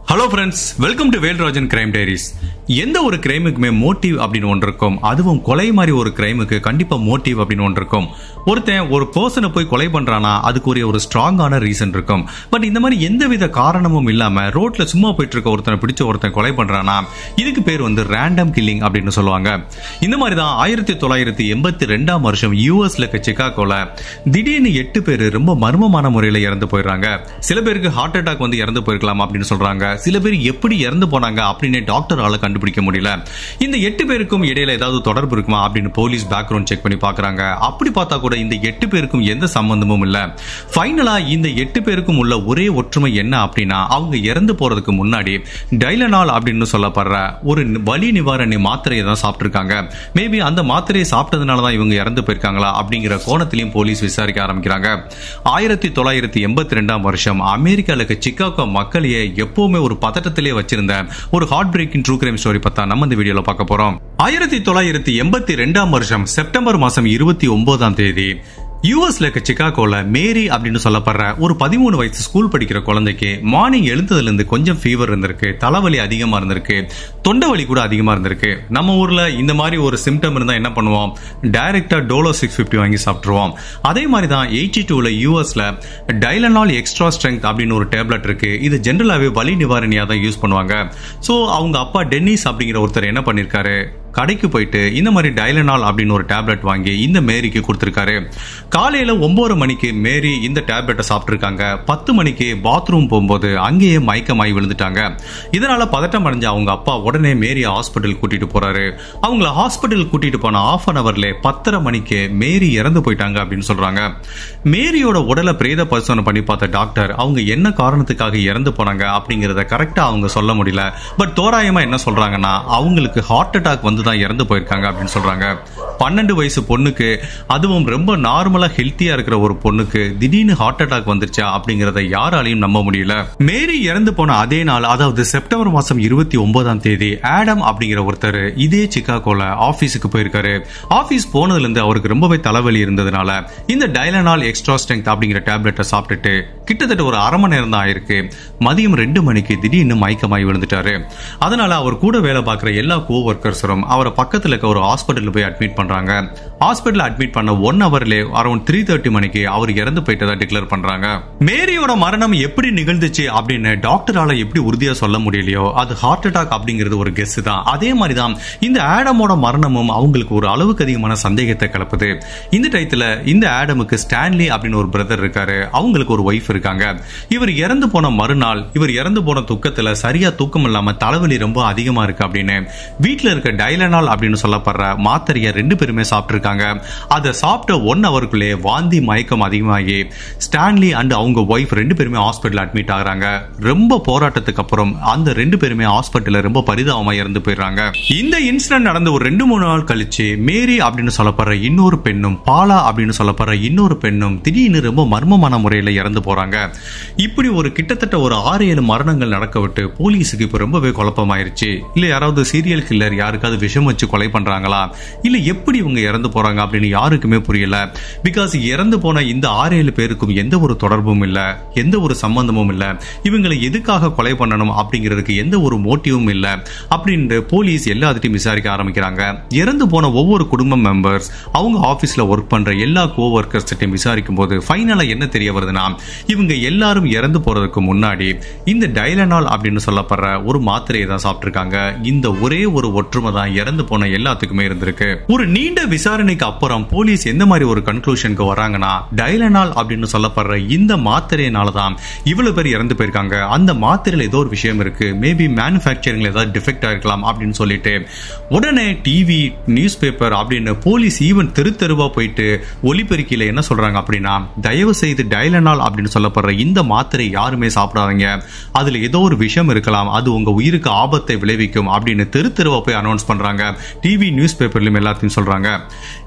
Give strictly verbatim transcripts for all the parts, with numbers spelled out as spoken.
Hello friends, welcome to Velrajan crime diaries. எந்த ஒரு கிரைமுக்குமே motive அப்படின்னு ஒன்று இருக்கும். அதுவும் கொலை மாதிரி ஒரு கிரைமுக்கு கண்டிப்பா மோட்டிவ் அப்படின்னு ஒன்று இருக்கும். ஒருத்தன் ஒரு பர்சனை போய் கொலை பண்றானா அதுக்குரிய ஒரு ஸ்ட்ராங்கான ரீசன் இருக்கும். பட் இந்த மாதிரி எந்தவித காரணமும் இல்லாம ரோட்ல சும்மா போயிட்டு இருக்க ஒருத்தனை பிடிச்ச ஒருத்தன் கொலை பண்றானா இதுக்கு பேர் வந்து ரேண்டம் கில்லிங் அப்படின்னு சொல்லுவாங்க. இந்த மாதிரி தான் ஆயிரத்தி தொள்ளாயிரத்தி எண்பத்தி ரெண்டாம் வருஷம் யூஎஸ்ல இருக்க சிகாகோல திடீர்னு எட்டு பேர் ரொம்ப மர்மமான முறையில இறந்து போயிடுறாங்க. சில பேருக்கு ஹார்ட் அட்டாக் வந்து இறந்து போயிருக்கலாம் அப்படின்னு சொல்றாங்க. சில பேர் எப்படி இறந்து போனாங்க அப்படின்னு டாக்டரால கண்டுபிடிக்க முடியல. இந்த எட்டு பேருக்கும் இடையில ஏதாவது தொடர்பு இருக்குமா அப்படின்னு போலீஸ் பேக்ரவுண்ட் செக் பண்ணி பாக்குறாங்க. அப்படி பார்த்தா கூட இந்த எட்டு பேருக்கும் எந்த சம்பந்தமும் இல்ல. ஃபைனலா இந்த எட்டு பேருக்கும் உள்ள ஒரே ஒற்றுமை என்ன அப்படின்னா, அவங்க இறந்து போறதுக்கு முன்னாடி டைலனால் அப்படின்னு சொல்லப்படுற ஒரு வலி நிவாரணி மாத்திரையை தான் சாப்பிட்டிருக்காங்க. மேபி அந்த மாத்திரையை சாப்பிட்டதுனால தான் இவங்க இறந்து போயிருக்காங்களா அப்படிங்கிற கோணத்திலையும் போலீஸ் விசாரிக்க ஆரம்பிக்கிறாங்க. ஆயிரத்தி தொள்ளாயிரத்தி எண்பத்தி ரெண்டாம் வருஷம் அமெரிக்கால இருக்க சிகாகோ மக்களையே எப்பவுமே ஒரு பதட்டத்திலே வச்சிருந்த ஒரு heart breaking true crime story பத்தா நம்ம இந்த வீடியோல பார்க்க போறோம். ஆயிரத்தி தொள்ளாயிரத்தி எண்பத்தி ரெண்டாம் வருஷம் செப்டம்பர் மாசம் இருபத்தி ஒன்பதாம் தேதி யூஎஸ்ல இருக்க சிகாகோல மேரி அப்படின்னு சொல்லப்படுற ஒரு பதிமூணு வயசு ஸ்கூல் படிக்கிற குழந்தைக்கு மார்னிங் எழுந்ததுல இருந்து கொஞ்சம் ஃபீவர் இருந்திருக்கு, தலைவலி அதிகமா இருந்திருக்கு, தொண்டை வலி கூட அதிகமா இருந்திருக்கு. நம்ம ஊர்ல இந்த மாதிரி ஒரு சிம்டம் இருந்தா என்ன பண்ணுவோம், டைரக்டா டோலோ சிக்ஸ் பிப்டி வாங்கி சாப்பிட்டுருவோம். அதே மாதிரி தான் எயிட்டி டூல யூஎஸ்ல டைலனால் எக்ஸ்ட்ரா ஸ்ட்ரென்த் அப்படின்னு ஒரு டேப்லெட் இருக்கு. இது ஜென்ரலாவே வலி நிவாரணியா தான் யூஸ் பண்ணுவாங்க. சோ அவங்க அப்பா டென்னிஸ் அப்படிங்கிற ஒருத்தர் என்ன பண்ணிருக்காரு, கடைக்கு போயிட்டு இந்த மாதிரி டைலனால் அப்படின்னு ஒரு டேப்லெட் வாங்கி இந்த மேரிக்கு கொடுத்திருக்காரு. காலையில ஒன்பது மணிக்கு மேரி இந்த டேப்லெட்டை சாப்பிட்டிருக்காங்க. பத்து மணிக்கு பாத்ரூம் போகும்போது அங்கேயே மயக்கமாய் விழுந்துட்டாங்க. இதனால பதட்டம் அடைஞ்ச அவங்க அப்பா உடனே மேரியை ஹாஸ்பிட்டல் கூட்டிட்டு போறாரு. அவங்கள ஹாஸ்பிட்டல் கூட்டிட்டு போன ஹாஃப் அன் அவர்ல பத்தரை மணிக்கு மேரி இறந்து போயிட்டாங்க அப்படின்னு சொல்றாங்க. மேரியோட உடலை பிரேத பரிசோதனை பண்ணி பார்த்த டாக்டர் அவங்க என்ன காரணத்துக்காக இறந்து போனாங்க அப்படிங்கறத கரெக்டா அவங்க சொல்ல முடியல. பட் தோராயமா என்ன சொல்றாங்கன்னா, அவங்களுக்கு ஹார்ட் அட்டாக் வந்து தான் இறந்து போயிருக்காங்க அப்படின்னு சொல்றாங்க. பன்னெண்டு வயசு பொண்ணுக்கு, அதுவும் ரொம்ப நார்மலா ஹெல்த்தியா இருக்கிற ஒரு பொண்ணுக்கு திடீர்னு ஹார்ட் அட்டாக் வந்துருச்சா அப்படிங்கறத யாராலையும் நம்ப முடியல. மேரி இறந்து போன அதே நாள், அதாவது செப்டம்பர் மாசம் இருபத்தி ஒன்பதாம் தேதி ஆடம் அப்படிங்கிற ஒருத்தர் இதே சிகாகோல ஆபீஸுக்கு போயிருக்காரு. ஆபீஸ் போனதுல இருந்து அவருக்கு ரொம்பவே தலைவலி இருந்ததுனால இந்த டைலனால் எக்ஸ்ட்ரா ஸ்ட்ரென்த் அப்படிங்கிற டேப்லெட்டை சாப்பிட்டுட்டு கிட்டத்தட்ட ஒரு அரை மணி நேரம் தான் ஆயிருக்கு. மதியம் ரெண்டு மணிக்கு திடீர்னு மயக்கமாய் விழுந்துட்டாரு. அதனால அவர் கூட வேலை பார்க்கிற எல்லா கோ ஒர்க்கர்ஸரும் அவரை பக்கத்துல இருக்க ஒரு ஹாஸ்பிட்டல் போய் அட்மிட் பண்றாங்க. ஹாஸ்பிட்டல் அட்மிட் பண்ண ஒன் ஹவர்ல அரௌண்ட் த்ரீ தேர்ட்டி மணிக்கு அவர் இறந்து போயிட்டதா டிக்ளேர் பண்றாங்க. மேரியோட மரணம் எப்படி நிகழ்ந்துச்சு அப்படின்னு டாக்டரால எப்படி உறுதியா சொல்ல முடியலையோ, அது ஹார்ட் அட்டாக் அப்படிங்கிறது ஒரு கெஸ் தான். அதே மாதிரிதான் இந்த ஆடமோட மரணமும் அவங்களுக்கு ஒரு அளவுக்கு அதிகமான சந்தேகத்தை கிளப்புது. இந்த டயத்துல இந்த ஆடமுக்கு ஸ்டான்லி அப்படின்னு ஒரு பிரதர் இருக்காரு. அவங்களுக்கு ஒரு ஒய்ஃப் இருக்காங்க. இவர் இறந்து போன மறுநாள் இவர் இறந்து போன துக்கத்துல சரியா தூக்கம் இல்லாம தலைவலி ரொம்ப அதிகமா இருக்கு அப்படின்னு வீட்டுல இருக்க டைலனால் அப்படின்னு சொல்லப்படுற மாத்திரையை ரெண்டு பேருமே சாப்பிட்டிருக்காங்க. அதை சாப்பிட்ட ஒன் ஹவருக்குள்ளே வாந்தி மயக்கம் அதிகமாகி ஸ்டான்லி அண்ட் அவங்க ஒய்ஃப் ரெண்டு பேருமே ஹாஸ்பிட்டல் அட்மிட் ஆகுறாங்க. ரொம்ப போராட்டத்துக்கு அப்புறம் அந்த ரெண்டு பேருமே ஹாஸ்பிட்டல்ல ரொம்ப பரிதாபமா இறந்து போயிடுறாங்க. இந்த இன்சிடென்ட் நடந்து ஒரு ரெண்டு மூணு நாள் கழிச்சு மேரி அப்படின்னு சொல்லப்படுற இன்னொரு பெண்ணும் பாலா அப்படின்னு சொல்லப்படுற இன்னொரு பெண்ணும் திடீர்னு ரொம்ப மர்மமான முறையில இறந்து போறாங்க. இப்படி ஒரு கிட்டத்தட்ட ஒரு ஆறு ஏழு மரணங்கள் நடக்க விட்டு போலீஸுக்கு இப்ப ரொம்பவே குழப்பமாயிருச்சு. இல்ல யாராவது சீரியல் கில்லர் யாருக்காவது விஷம் வச்சு கொலை பண்றாங்களா, இல்ல எப்படி இவங்க இறந்து போறாங்க அப்படின்னு யாருக்குமே புரியல. பிகாஸ் இறந்து போன இந்த ஆறு ஏழு பேருக்கும் எந்த ஒரு தொடர்பும் இல்ல, எந்த ஒரு சம்பந்தமும் இல்ல, இவங்களை எதுக்காக கொலை பண்ணணும் அப்படிங்கிறதுக்கு எந்த ஒரு மோட்டிவும் இல்ல அப்படின்னு போலீஸ் எல்லாத்தையும் விசாரிக்க ஆரம்பிக்கிறாங்க. இறந்து போன ஒவ்வொரு குடும்ப மெம்பர்ஸ் அவங்க ஆபீஸ்ல ஒர்க் பண்ற எல்லா கோ ஒர்க்கர்ஸ் விசாரிக்கும் போது ஃபைனலா என்ன தெரிய வருதுன்னா, இவங்க எல்லாரும் இறந்து போறதுக்கு முன்னாடி இந்த டைலனால் அப்படின்னு சொல்லப்படுற ஒரு மாத்திரையை தான் சாப்பிட்டிருக்காங்க. இந்த ஒரே ஒரு ஒற்றுமை தான் இறந்து போன எல்லாத்துக்குமே இருந்திருக்கு. ஒரு நீண்ட விசாரணைக்கு அப்புறம் போலீஸ் எந்த மாதிரி ஒரு கன்க்ளூஷனுக்கு வராங்கன்னா, டைலனால் அப்படின்னு சொல்லப்படுற இந்த மாத்திரையினால தான் இவ்வளவு பேர் இறந்து போயிருக்காங்க. அந்த மாத்திரையில ஏதோ ஒரு விஷயம் இருக்கு, மேபி மேனுஃபேக்சரிங்ல ஏதாவது டிஃபெக்ட் ஆயிருக்கலாம் அப்படின்னு சொல்லிட்டு உடனே டிவி நியூஸ் பேப்பர் அப்படின்னு போலீஸ் ஈவன் தெரு தெருவா போயிட்டு ஒலிபெருக்கியில என்ன சொல்றாங்க அப்படின்னா, தயவு செய்து டைலனால் அப்படின்னு சொல்லப்படுற இந்த மாத்திரை யாருமே சாப்பிடாதீங்க, அதுல ஏதோ ஒரு விஷயம் இருக்கலாம், அது உங்க உயிருக்கு ஆபத்தை விளைவிக்கும் அப்படின்னு தெரு தெருவா போய் அனௌன்ஸ் பண்றாங்க. டிவி நியூஸ் பேப்பர்லயும் எல்லாத்தையும் சொல்றாங்க.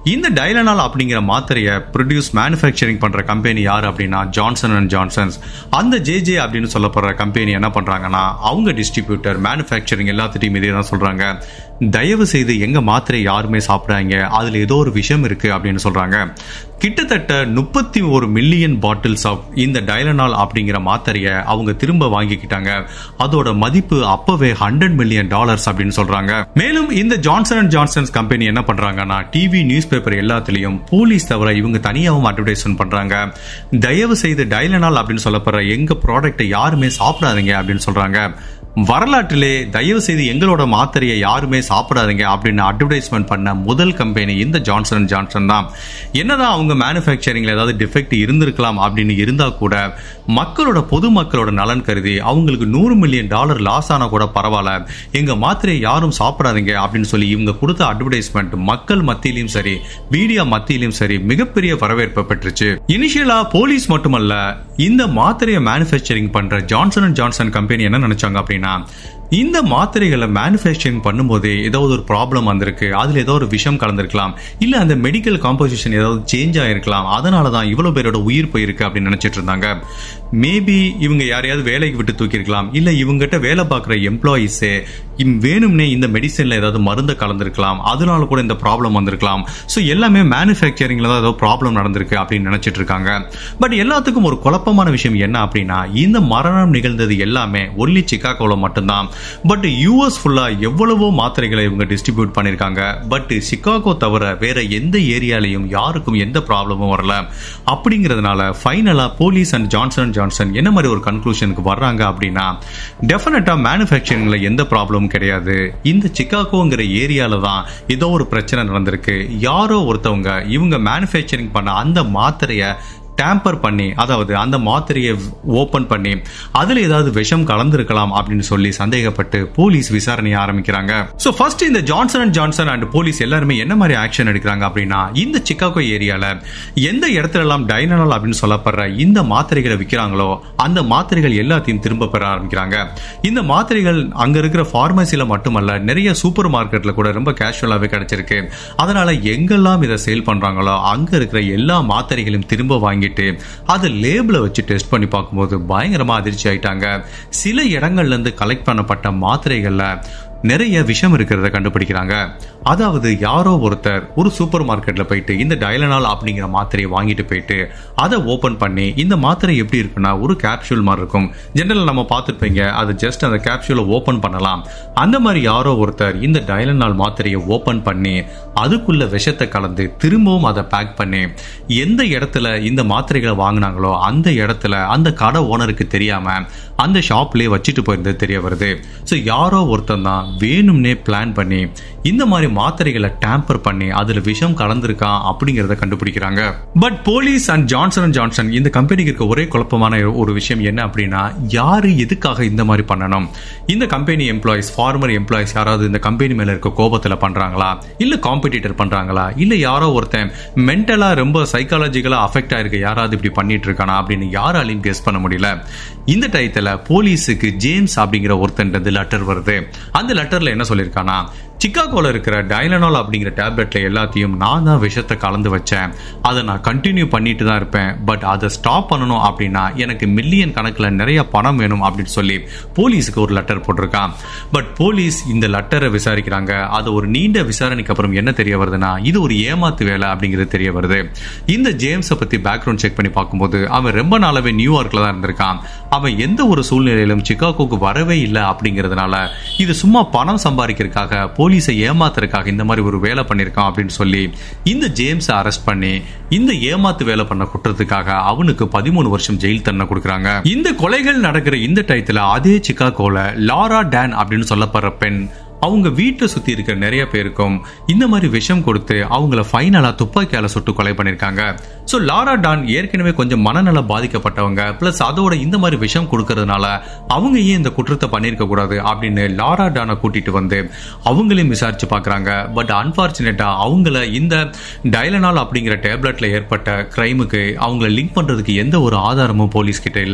இந்த டைலனால் அப்படிங்கிற மாத்திரையை ப்ரொடியூஸ் மேனுஃபேக்சரிங் பண்ற கம்பெனி யாரு அப்படின்னா ஜான்சன் அண்ட் ஜான்சன்ஸ். அந்த ஜேஜே அப்படின்னு சொல்லப்படுற கம்பெனி என்ன பண்றாங்கன்னா அவங்க டிஸ்ட்ரிபியூட்டர் மேனுஃபேக்சரிங் எல்லாத்திட்டையும் இதே தான் சொல்றாங்க, தயவு செய்து எங்க மாத்திரை யாருமே சாப்பிடாங்க, அதுல ஏதோ ஒரு விஷயம் இருக்கு அப்படின்னு சொல்றாங்க. கிட்டத்தட்ட முப்பத்தி ஒரு மில்லியன் பாட்டில்ஸ் ஆஃப் இந்த டைலனால் அப்படிங்கிற மாத்திரையை அவங்க திரும்ப வாங்கிக்கிட்டாங்க. அதோட மதிப்பு அப்பவே ஹண்ட்ரட் மில்லியன் டாலர்ஸ் அப்படின்னு சொல்றாங்க. மேலும் இந்த ஜான்சன் அண்ட் ஜான்சன்ஸ் கம்பெனி என்ன பண்றாங்கன்னா டிவி நியூஸ் பேப்பர் எல்லாத்திலையும் போலீஸ் தவிர இவங்க தனியாகவும் அட்வர்டைஸ்மெண்ட் பண்றாங்க. தயவு செய்து டைலனால் அப்படின்னு சொல்லப்படுற எங்க ப்ராடக்ட்டை யாருமே சாப்பிடாதீங்க அப்படின்னு சொல்றாங்க. வரலாற்றிலே தயவு செய்து எங்களோட மாத்திரையை யாருமே சாப்பிடாதீங்க அப்படின்னு அட்வர்டைஸ்மெண்ட் பண்ண முதல் கம்பெனி இந்த ஜான்சன் அண்ட் ஜான்சன் தான். என்னதான் அவங்க மேனுஃபேக்சரிங்ல ஏதாவது டிஃபெக்ட் இருந்திருக்கலாம் அப்படின்னு இருந்தா கூட மக்களோட பொதுமக்களோட நலன் கருதி அவங்களுக்கு நூறு மில்லியன் டாலர் லாஸ் ஆனா கூட பரவாயில்ல, எங்க மாத்திரையை யாரும் சாப்பிடாதீங்க அப்படின்னு சொல்லி இவங்க கொடுத்த அட்வர்டைஸ்மெண்ட் மக்கள் மத்தியிலும் சரி மீடியா மத்தியிலும் சரி மிகப்பெரிய வரவேற்பை பெற்றுச்சு. இனிஷியலா போலீஸ் மட்டுமல்ல, இந்த மாத்திரையை மேனுஃபேக்சரிங் பண்ற ஜான்சன் அண்ட் ஜான்சன் கம்பெனி என்ன நினைச்சாங்க அப்படின்னா, இந்த மாத்திரைகளை மேனுஃபேக்சரிங் பண்ணும்போது ஏதாவது ஒரு ப்ராப்ளம் வந்திருக்கு, அதுல ஏதோ ஒரு விஷம் கலந்திருக்கலாம், இல்ல அந்த மெடிக்கல் காம்போசிஷன் ஏதாவது சேஞ்ச் ஆயிருக்கலாம், அதனாலதான் இவ்வளவு பேரோட உயிர் போயிருக்கு அப்படின்னு நினைச்சிட்டு இருந்தாங்க. மேபி இவங்க யாரையாவது வேலைக்கு விட்டு தூக்கிருக்கலாம், இல்ல இவங்ககிட்ட வேலை பார்க்குற எம்ப்ளாயிஸே வேணும்னே இந்த மெடிசன்ல ஏதாவது மருந்து கலந்திருக்கலாம், அதனால கூட இந்த ப்ராப்ளம் வந்திருக்கலாம். ஸோ எல்லாமே மேனுஃபேக்சரிங்ல தான் ஏதோ ப்ராப்ளம் நடந்திருக்கு அப்படின்னு நினைச்சிட்டு இருக்காங்க. பட் எல்லாத்துக்கும் ஒரு குழப்பமான விஷயம் என்ன அப்படின்னா, இந்த மரணம் நிகழ்ந்தது எல்லாமே ஒன்லி சிகாகோல மட்டும்தான். பட் யூஎஸ் ஃபுல்லா எவ்வளவோ மாத்திரைகளை இவங்க டிஸ்ட்ரிபியூட் பண்ணிருக்காங்க. பட் சிகாகோ தவிர வேற எந்த ஏரியாலையும் யாருக்கும் எந்த ப்ராப்ளமும் வரல. அப்படிங்கிறதுனால ஃபைனலா போலீஸ் அண்ட் ஜான்சன் ஜான்சன் என்ன மாதிரி ஒரு கன்க்ளூஷனுக்கு வர்றாங்க அப்படின்னா, டெஃபினட்டா மேனுஃபேக்சரிங்ல எந்த ப்ராப்ளமும் கிடையாது, இந்த சிகாகோங்கிற ஏரியால தான் ஏதோ ஒரு பிரச்சனை நடந்திருக்கு. யாரோ ஒருத்தவங்க இவங்க மேனுஃபேக்சரிங் பண்ண அந்த மாத்திரையை டேம்பர் பண்ணி, அதாவது அந்த மாத்திரையை ஓபன் பண்ணி அதுல ஏதாவது விஷம் கலந்திருக்கலாம் அப்படின்னு சொல்லி சந்தேகப்பட்டு போலீஸ் விசாரணை ஆரம்பிக்கிறாங்க. சோ ஃபர்ஸ்ட் இந்த Johnson and Johnson and police எல்லாருமே என்ன மாதிரி ஆக்ஷன் எடுக்கிறாங்க அப்படின்னா, இந்த சிகாகோ ஏரியால எந்த இடத்துல எல்லாம் டைலனால் அப்படின்னு சொல்லப்படுற இந்த மாத்திரைகளை விற்கிறாங்களோ அந்த மாத்திரைகள் எல்லாத்தையும் திரும்ப பெற ஆரம்பிக்கிறாங்க. இந்த மாத்திரைகள் அங்க இருக்கிற பார்மசில மட்டுமல்ல, நிறைய சூப்பர் மார்க்கெட்ல கூட ரொம்ப கேஷுவலாவே கிடைச்சிருக்கு. அதனால எங்கெல்லாம் இதை சேல் பண்றாங்களோ அங்க இருக்கிற எல்லா மாத்திரைகளையும் திரும்ப வாங்கி அது லேபிள வச்சு டெஸ்ட் பண்ணி பார்க்கும்போது பயங்கரமா அதிர்ச்சி ஆயிட்டாங்க. சில இடங்கள்ல இருந்து கலெக்ட் பண்ணப்பட்ட மாத்திரைகள்ல நிறைய விஷம் இருக்கிறத கண்டுபிடிக்கிறாங்க. அதாவது யாரோ ஒருத்தர் ஒரு சூப்பர் மார்க்கெட்ல போயிட்டு இந்த டைலனால் அப்படிங்கிற மாத்திரையை வாங்கிட்டு போயிட்டு அதை ஓபன் பண்ணி, இந்த மாத்திரை எப்படி இருக்குன்னா ஒரு கேப்சூல் மாதிரி இருக்கும், ஜெனரல் நம்ம பார்த்துருப்பீங்க, அது ஜஸ்ட் அந்த கேப்சூலை ஓபன் பண்ணலாம். அந்த மாதிரி யாரோ ஒருத்தர் இந்த டைலனால் மாத்திரையை ஓபன் பண்ணி அதுக்குள்ள விஷத்தை கலந்து திரும்பவும் அதை பேக் பண்ணி எந்த இடத்துல இந்த மாத்திரைகளை வாங்கினாங்களோ அந்த இடத்துல அந்த கடை ஓனருக்கு தெரியாம அந்த ஷாப்லயே வச்சுட்டு போயிருந்தது தெரிய வருது. ஸோ யாரோ ஒருத்தன் தான் வேணும்னே பிளான் பண்ணி இந்த மாதிரி மாத்திரைகளை டேம்பர் பண்ணி அதுல விஷம் கலந்திருக்கான் அப்படிங்கறத கண்டுபிடிக்கிறாங்க. But police and Johnson and Johnson இந்த கம்பெனிக்கு இருக்க ஒரே குழப்பமான ஒரு விஷயம் என்ன அப்படின்னா, யாரு எதுக்காக இந்த மாதிரி பண்ணணும்? இந்த கம்பெனி எம்ப்ளாயிஸ், ஃபார்மர் எம்ப்ளாயிஸ் யாராவது இந்த கம்பெனி மேல இருக்க கோபத்துல பண்றாங்களா, இல்ல காம்படிட்டர் பண்றாங்களா, இல்ல யாரோ ஒருத்தன் மென்டலா ரொம்ப சைக்காலஜிக்கலா அஃபெக்ட் ஆயிருக்கு யாராவது இப்படி பண்ணிட்டு இருக்கானா அப்படின்னு யாராலையும் கெஸ் பண்ண முடியல. இந்த டயத்துல போலீஸுக்கு ஜேம்ஸ் அப்படிங்கிற ஒருத்தன் லெட்டர் வருது. அந்த லெட்டர்ல என்ன சொல்லிருக்கானா, சிகாகோல இருக்கிற டைலனால் அப்படிங்கிற டேப்லெட்ல எல்லாத்தையும் நான் தான் விஷத்தை கலந்து வச்சேன், அதை நான் கண்டினியூ பண்ணிட்டு தான் இருப்பேன், பட் அதை ஸ்டாப் பண்ணணும் அப்படின்னா எனக்கு மில்லியன் கணக்கில் நிறைய பணம் வேணும் அப்படின்னு சொல்லி போலீஸுக்கு ஒரு லெட்டர் போட்டிருக்கான். பட் போலீஸ் இந்த லெட்டரை விசாரிக்கிறாங்க. அது ஒரு நீண்ட விசாரணைக்கு அப்புறம் என்ன தெரிய வருதுன்னா, இது ஒரு ஏமாத்து வேலை அப்படிங்கிறது தெரிய வருது. இந்த ஜேம்ஸை பத்தி பேக்ரவுண்ட் செக் பண்ணி பார்க்கும்போது அவன் ரொம்ப நாளாவே நியூயார்க்ல தான் இருந்திருக்கான். அவன் எந்த ஒரு சூழ்நிலையிலும் சிகாகோக்கு வரவே இல்லை அப்படிங்கிறதுனால இது சும்மா பணம் சம்பாதிக்கிறதுக்காக போலீஸை ஏமாத்துறதுக்காக இந்த மாதிரி ஒரு வேலை பண்ணிருக்கான் அப்படின்னு சொல்லி இந்த ஜேம்ஸை அரெஸ்ட் பண்ணி இந்த ஏமாத்து வேலை பண்ண குற்றத்துக்காக அவனுக்கு பதிமூணு வருஷம் ஜெயில் தண்டனை கொடுக்குறாங்க. இந்த கொலைகள் நடக்கிற இந்த டயத்துல அதே சிகாகோல லாரா டான் அப்படின்னு சொல்லப்படுற பெண் அவங்க வீட்டை சுத்தி இருக்கிற நிறைய பேருக்கும் இந்த மாதிரி விஷம் கொடுத்து அவங்கள ஃபைனலா துப்பாக்கியால சுட்டு கொலை பண்ணிருக்காங்க. சோ லாரா டான் ஏற்கனவே கொஞ்சம் மனநல பாதிக்கப்பட்டவங்க, பிளஸ் அதோட இந்த மாதிரி விஷம் கொடுக்கறதுனால அவங்க ஏன் இந்த குற்றத்தை பண்ணிருக்க கூடாது அப்படின்னு லாரா டானை கூட்டிட்டு வந்து அவங்களையும் விசாரிச்சு பாக்குறாங்க. பட் அன்பார்ச்சுனேட்டா அவங்கள இந்த டைலனால் அப்படிங்கிற டேப்லெட்ல ஏற்பட்ட கிரைமுக்கு அவங்கள லிங்க் பண்றதுக்கு எந்த ஒரு ஆதாரமும் போலீஸ் கிட்ட இல்ல.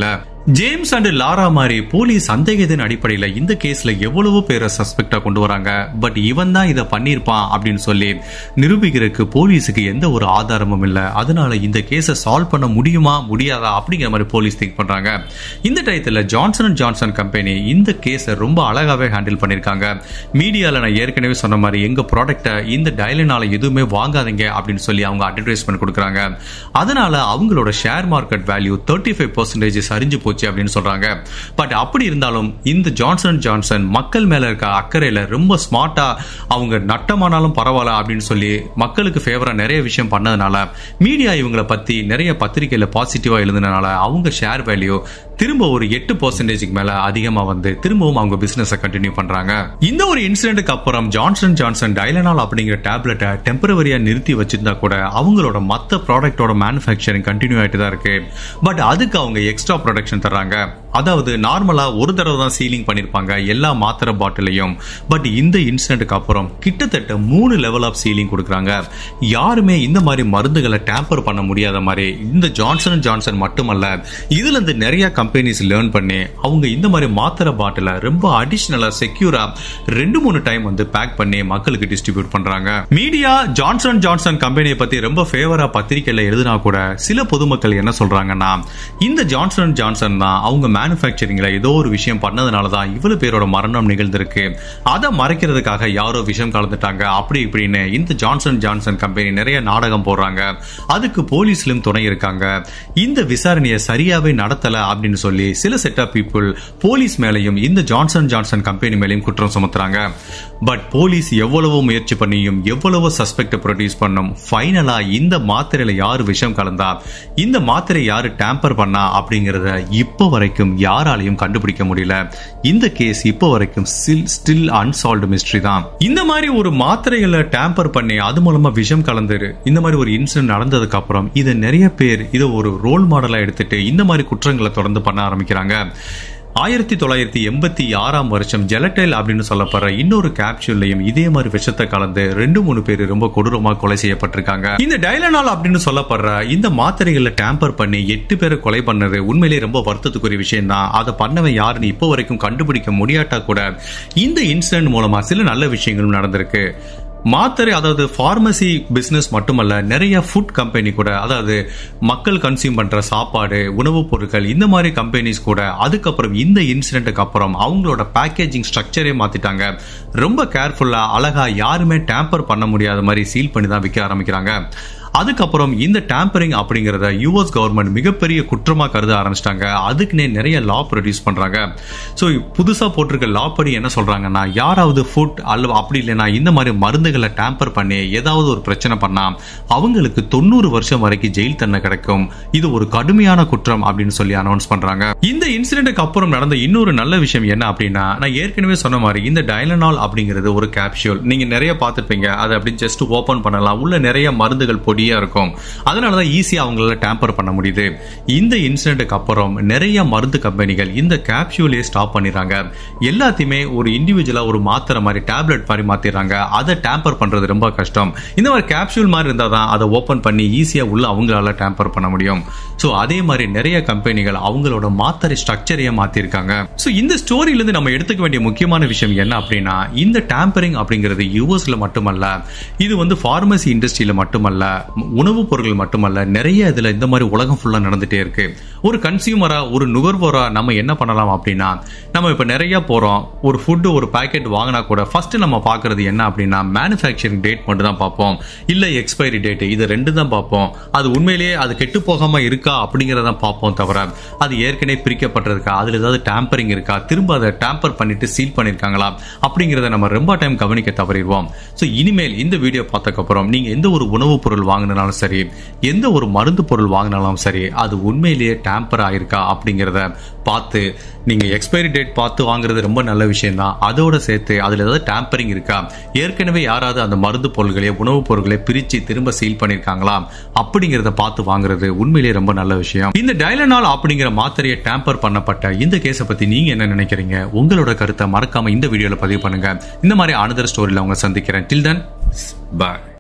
ஜேம்ஸ் அண்ட் லாரா மாதிரி போலீஸ் சந்தேகத்தின் அடிப்படையில் இந்த கேஸ்ல எவ்வளவு பேரை சஸ்பெக்டா கொண்டு வராங்க. பட் இவன் தான் இதை பண்ணிருப்பான் அப்படின்னு சொல்லி நிரூபிக்கிறதுக்கு போலீஸுக்கு எந்த ஒரு ஆதாரமும் இல்லை. அதனால இந்த கேஸை சால்வ் பண்ண முடியுமா முடியாதா அப்படிங்கிற மாதிரி போலீஸ் திங்க் பண்றாங்க. இந்த டயத்தில் ஜான்சன் அண்ட் ஜான்சன் கம்பெனி இந்த கேஸை ரொம்ப அழகாவே ஹேண்டில் பண்ணிருக்காங்க. மீடியால நான் ஏற்கனவே சொன்ன மாதிரி எங்க ப்ராடக்டை இந்த டயலினால எதுவுமே வாங்காதீங்க அப்படின்னு சொல்லி அவங்க அட்வர்டைஸ்மெண்ட் கொடுக்குறாங்க. அதனால அவங்களோட share market value thirty five percentage சரிஞ்சு போச்சு அப்படின்னு சொல்றாங்க. பட் அப்படி இருந்தாலும் இந்த ஜான்சன் அண்ட் ஜான்சன் மக்கள் மேல இருக்க அக்கறையில ரொம்ப ஸ்மார்ட்டா அவங்க நட்டமானாலும் பரவாயில்ல அப்படின்னு சொல்லி மக்களுக்கு ஃபேவரா நிறைய விஷயம் பண்ணதுனால மீடியா இவங்களை பத்தி நிறைய பத்திரிகையில பாசிட்டிவா எழுதுனால அவங்க ஷேர் வேல்யூ திரும்ப ஒரு எட்டு பர்சன்டேஜுக்கு மேல அதிகமா வந்து திரும்பவும் அவங்க பிசினஸ் கண்டினியூ பண்றாங்க. இந்த ஒரு இன்சிடென்ட்க்கு அப்புறம் ஜான்சன் ஜான்சன் டைலனால் அப்படிங்கிற டேப்லெட்டை டெம்பரவரியா நிறுத்தி வச்சிருந்தா கூட அவங்களோட மத்த ப்ராடக்டோட மேனுஃபேக்சரிங் கண்டினியூ ஆயிட்டு தான் இருக்கு. பட் அதுக்கு அவங்க எக்ஸ்ட்ரா ப்ரொடக்ஷன் தர்றாங்க. அதாவது நார்மலா ஒரு தடவை தான் சீலிங் பண்ணிருப்பாங்க எல்லா மாத்திரை பாட்டிலையும். பட் இந்த இன்சிடென்ட்க்கு அப்புறம் கிட்டத்தட்ட மூணு லெவல் ஆஃப் சீலிங் கொடுக்குறாங்க. யாருமே இந்த மாதிரி மருந்துகளை டேம்பர் பண்ண முடியாத மாதிரி இந்த ஜான்சன் அண்ட் ஜான்சன் மட்டுமல்ல, இதுல இருந்து நிறைய கம்பெனிஸ் லேர்ன் பண்ணி அவங்க இந்த மாதிரி மாத்திரை பாட்டில ரொம்ப அடிஷனலா செக்யூரா ரெண்டு மூணு டைம் வந்து பேக் பண்ணி மக்களுக்கு டிஸ்ட்ரிபியூட் பண்றாங்க. மீடியா ஜான்சன் ஜான்சன் கம்பெனியை பத்தி ரொம்ப ஃபேவரா பத்திரிகையில எழுதினா கூட சில பொதுமக்கள் என்ன சொல்றாங்கன்னா இந்த ஜான்சன் ஜான்சன் தான் அவங்க மேனுஃபேக்சரிங்ல ஏதோ ஒரு விஷயம் பண்ணதுனாலதான் இவ்வளவு பேரோட மரணம் நிகழ்ந்திருக்கு, அதை மறைக்கிறதுக்காக யாரோ விஷயம் கலந்துட்டாங்க அப்படி இப்படின்னு இந்த ஜான்சன் ஜான்சன் கம்பெனி நிறைய நாடகம் போடுறாங்க. அதுக்கு போலீஸ்லயும் துணை இருக்காங்க. இந்த விசாரணையை சரியாவே நடத்தல அப்படின்னு சொல்லி சில செட் ஆஃப் பீப்புள் போலீஸ் மேலையும் இந்த ஜான்சன் ஜான்சன் கம்பெனி மேலையும் குற்றம் சுமத்துறாங்க. பட் போலீஸ் எவ்வளவோ முயற்சி பண்ணியும் எவ்வளவோ சஸ்பெக்ட் ப்ரொடியூஸ் பண்ணும் ஃபைனலா இந்த மாத்திரையில யாரு விஷம் கலந்தா, இந்த மாத்திரை யாரு டேம்பர் பண்ணா அப்படிங்கறத இப்போ வரைக்கும் யாராலையும் கண்டுபிடிக்க முடியல. இந்த கேஸ் இப்போ வரைக்கும் ஸ்டில் அன்சால்வ்டு மிஸ்ட்ரி தான். இந்த மாதிரி ஒரு மாத்திரைகளை டேம்பர் பண்ணி அது மூலமா விஷம் கலந்து இந்த மாதிரி ஒரு இன்சிடென்ட் நடந்ததுக்கு அப்புறம் இதை நிறைய பேர் இதை ஒரு ரோல் மாடலா எடுத்துட்டு இந்த மாதிரி குற்றங்களை தொடர்ந்து பண்ண ஆரம்பிக்கிறாங்க. ஆயிரத்தி தொள்ளாயிரத்தி எண்பத்தி ஆறாம் வருஷம் ஜெலட்டைல் அப்படின்னு சொல்லப்படுற இன்னொரு கேப்சூல்லையும் இதே மாதிரி விஷத்தை கலந்து ரெண்டு மூணு பேர் ரொம்ப கொடூரமா கொலை செய்யப்பட்டிருக்காங்க. இந்த டைலனால் அப்படின்னு சொல்லப்படுற இந்த மாத்திரைகளை டேம்பர் பண்ணி எட்டு பேரை கொலை பண்ணது உண்மையிலேயே ரொம்ப வருத்தத்துக்குரிய விஷயம் தான். அதை பண்ணவன் யாருன்னு இப்போ வரைக்கும் கண்டுபிடிக்க முடியாட்டா கூட இந்த இன்சிடென்ட் மூலமா சில நல்ல விஷயங்களும் நடந்திருக்கு. மாத்திரை அதாவது பார்மசி பிசினஸ் மட்டுமல்ல, நிறைய ஃபுட் கம்பெனி கூட, அதாவது மக்கள் கன்சியூம் பண்ற சாப்பாடு உணவுப் பொருட்கள் இந்த மாதிரி கம்பெனிஸ் கூட அதுக்கப்புறம் இந்த இன்சிடென்ட்டுக்கு அப்புறம் அவங்களோட பேக்கேஜிங் ஸ்ட்ரக்சரே மாத்திட்டாங்க. ரொம்ப கேர்ஃபுல்லா அழகா யாருமே டேம்பர் பண்ண முடியாத மாதிரி சீல் பண்ணி தான் விற்க ஆரம்பிக்கிறாங்க. அதுக்கப்புறம் இந்த டேம்பரிங் அப்படிங்கறத யூஎஸ் கவர்மெண்ட் மிகப்பெரிய குற்றமா கருத ஆரம்பிச்சிட்டாங்க. அதுக்குன்னே நிறைய லா ப்ரொடியூஸ் பண்றாங்க. ஸோ புதுசா போட்டிருக்க லா படி என்ன சொல்றாங்கன்னா, யாராவது ஃபுட் அல்லது அப்படி இல்லைன்னா இந்த மாதிரி மருந்துகளை டேம்பர் பண்ணி ஏதாவது ஒரு பிரச்சனை பண்ணா அவங்களுக்கு தொண்ணூறு வருஷம் வரைக்கும் ஜெயில் தண்டனை கிடைக்கும். இது ஒரு கடுமையான குற்றம் அப்படின்னு சொல்லி அனௌன்ஸ் பண்றாங்க. இந்த இன்சிடென்ட்க்கு அப்புறம் நடந்த இன்னொரு நல்ல விஷயம் என்ன அப்படின்னா, நான் ஏற்கனவே சொன்ன மாதிரி இந்த டைலனால் அப்படிங்கிறது ஒரு கேப்சூல். நீங்க நிறைய பார்த்துருப்பீங்க. அதை அப்படி ஜஸ்ட் ஓபன் பண்ணலாம், உள்ள நிறைய மருந்துகள் பொடி இருக்கும். அதனாலதான் ஈஸியா அவங்களால டேம்பர் பண்ண முடியுது. இந்த இன்சிடென்ட்க்கு அப்புறம் நிறைய மருந்து கம்பெனிகள் இந்த கேப்சூலே ஸ்டாப் பண்ணிடுறாங்க. எல்லாத்தையுமே ஒரு இண்டிவிஜுவலா ஒரு மாத்திரை மாதிரி டேப்லெட் மாதிரி மாத்திடுறாங்க. அதை டேம்பர் பண்றது ரொம்ப கஷ்டம். இந்த மாதிரி கேப்சூல் மாதிரி இருந்தா தான் அதை ஓபன் பண்ணி ஈஸியா உள்ள அவங்களால டேம்பர் பண்ண முடியும். சோ அதே மாதிரி நிறைய கம்பெனிகள் அவங்களோட மாத்திரை ஸ்ட்ரக்சரையே மாத்திருக்காங்க. சோ இந்த ஸ்டோரியில இருந்து நம்ம எடுத்துக்க வேண்டிய முக்கியமான விஷயம் என்ன அப்படின்னா, இந்த டேம்பரிங் அப்படிங்கிறது யூஎஸ்ல மட்டுமல்ல, இது வந்து பார்மசி இண்டஸ்ட்ரியில மட்டுமல்ல, உணவுப் பொருட்கள் மட்டுமல்ல, நிறைய இதுல இந்த மாதிரி உலகம் ஃபுல்லா நடந்துட்டே இருக்கு. ஒரு கன்சியூமரா ஒரு நுகர்வோரா நம்ம என்ன பண்ணலாம் அப்படின்னா, நம்ம இப்ப நிறைய போறோம், ஒரு ஃபுட் ஒரு பாக்கெட் வாங்கினா கூட ஃபர்ஸ்ட் நம்ம பாக்குறது என்ன அப்படின்னா மேனுஃபேக்சரிங் டேட் மட்டும் தான் பார்ப்போம், இல்ல எக்ஸ்பைரி டேட், இது ரெண்டு தான் பார்ப்போம். அது உண்மையிலேயே அது கெட்டு போகாம இருக்கா அப்படிங்கறத பார்ப்போம். தவிர அது ஏற்கனவே பிரிக்கப்பட்டிருக்கா, அதுல ஏதாவது டேம்பரிங் இருக்கா, திரும்ப அதை டேம்பர் பண்ணிட்டு சீல் பண்ணிருக்காங்களா அப்படிங்கறத நம்ம ரொம்ப டைம் கவனிக்க தவறிடுவோம். சோ இனிமேல் இந்த வீடியோ பார்த்ததுக்கு அப்புறம் நீங்க எந்த ஒரு உணவுப் பொருள் வாங்கினாலும் சரி, எந்த ஒரு மருந்து பொருள் வாங்கினாலும் சரி, அது உண்மையிலேயே டேம்பர் ஆயிருக்கா அப்படிங்கறத பார்த்து நீங்க எக்ஸ்பைரி டேட் பார்த்து வாங்குறது ரொம்ப நல்ல விஷயம் தான். அதோட சேர்த்து அதுல ஏதாவது டேம்பரிங் இருக்கா, ஏற்கனவே யாராவது அந்த மருந்து பொருட்களை உணவுப் பொருட்களை பிரிச்சு திரும்ப சீல் பண்ணிருக்காங்களா அப்படிங்கறத பார்த்து வாங்குறது உண்மையிலேயே ரொம்ப நல்ல விஷயம். இந்த டைலனால் அப்படிங்கிற மாத்திரையை டேம்பர் பண்ணப்பட்ட இந்த கேஸை பத்தி நீங்க என்ன நினைக்கிறீங்க? உங்களோட கருத்தை மறக்காம இந்த வீடியோல பதிவு பண்ணுங்க. இந்த மாதிரி அனதர் ஸ்டோரியில அவங்க சந்திக்கிறேன். Till then, by.